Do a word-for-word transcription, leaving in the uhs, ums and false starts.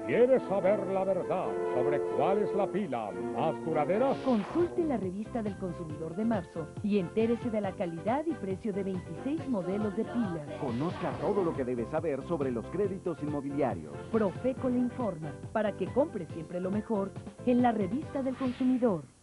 ¿Quieres saber la verdad sobre cuál es la pila más duradera? Consulte la revista del consumidor de marzo y entérese de la calidad y precio de veintiséis modelos de pilas. Conozca todo lo que debe saber sobre los créditos inmobiliarios. Profeco le informa para que compre siempre lo mejor en la revista del consumidor.